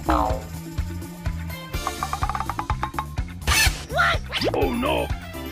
Oh no!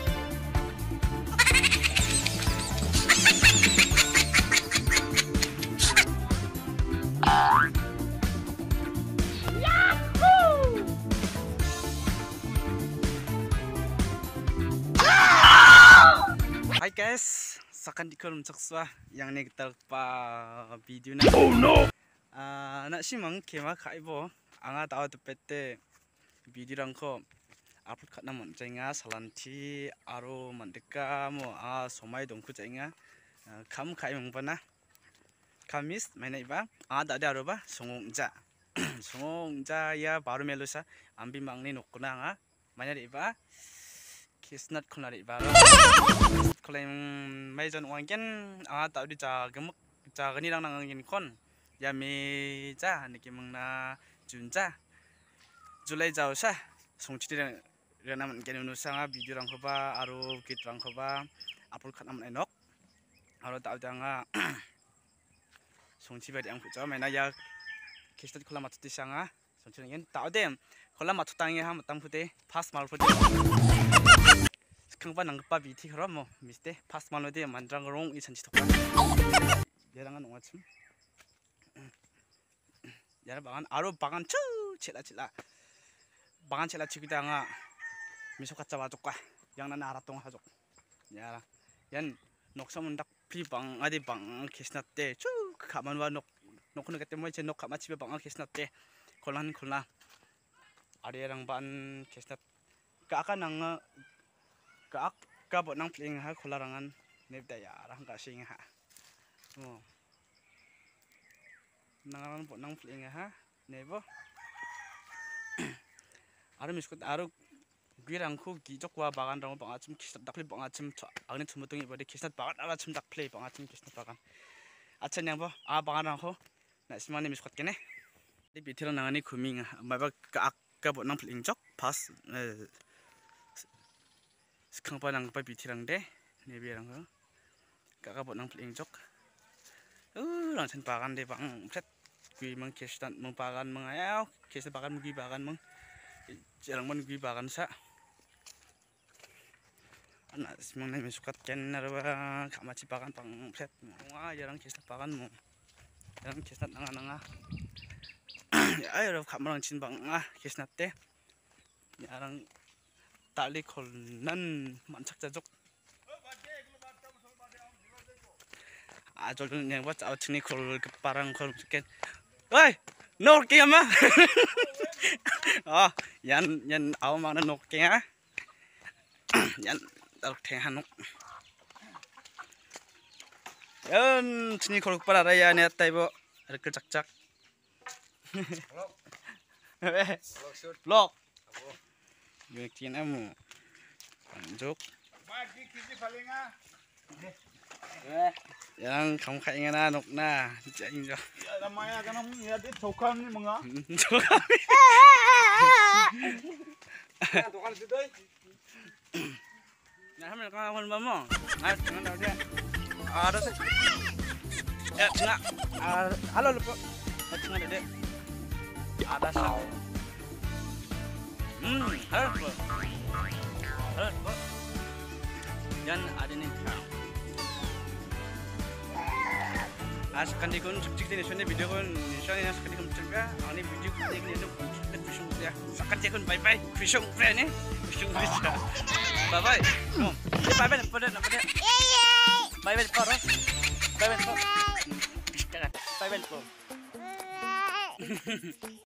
Hi guys, sakan dikol mensaksa yang ni kita pa video na. Oh no! Nak simang kema kaibo, anga tahu tepete video rangko upload kat namun cenga salanti aro mandeka mo somai dongku cenga kam kai mengpana kamis mana iba tak ada aroba songongja songongja ya baru melusa ambil mangni nokuna anga mana iba kisnat kona iba kalau mai jon wangken tak di gemuk gani lang nangin kon ya meja niki mengna junja Julai jauh sah songciti rena mungkin nusanga video rangkoba aro kit rangkoba upload kat nam enok aro tak janga songci badi ang kuco mena ya kistat kula matuti sanga songci ngin tak dem kula matutangi ha matang pute pas mal pute skangba nangpa biti kram mo miste pas mal de mandrang rong i sanci tokwa yarangan ongachim yara bagan aro bagan chu cila bagan cila cikita nga misok kaca wajok kah yang nana aratong hajok ya yan nok samundak pi bang adi bang kisnat te chu kaman wa nok kuno kete mo nok kama cibe bang kisnat te kolan ada yang ban kisnat ka akan nang ka bot nang pling ha kolarangan neb daya rang ka sing ha nang bot nang pling ha nebo aro miskut aro girangku gijok wa bagan rang bang achim kisnat dakli bang achim agni thumutung ibade kisnat bagan ala chim dakple bang achim kisnat bagan acha nyang bo bagan rang ho na simani miskut kene di bitira nangani khuming maba ka bo nang pling jok pas skang pa nang pa bitirang de ne birang ho ka bo nang pling jok rang chen bagan de bang phet kui mang kisnat mang bagan mang ayau kisnat bagan mugi bagan mang jarang man gui bagan sa anak semang nai mesukat ken narwa kamaci bagan pang set jarang kisah bagan mo jarang kisah nanga ya ayo kamarang cin bang kisah te jarang tali kol nan mancak jajok ajol yang buat awak sini kol keparang kol ken woi nor kiama yan aw mana nok kaya yan dalok teh hanok yan sini kalau para raya ni atai bo rekel cak lok bikin amu panjuk yang kamu kayak ngana nok na jain jo Namanya kan ya di tokan ni mga. Tokan situ. Nah, kami kawan bamo. Ngat dengan dia. Ada sih. Ya, enggak. Halo lupa. Dengan dia. Ada sah. Halo lupa. Halo lupa. Dan ada nih. Akan dikon cek di sini video kon misalnya akan dikon cekah ini video ini itu kita kusung ya akan cekon bye bye kusung friend kusung bisa bye bye bye bye pada bye bye paro bye bye bye bye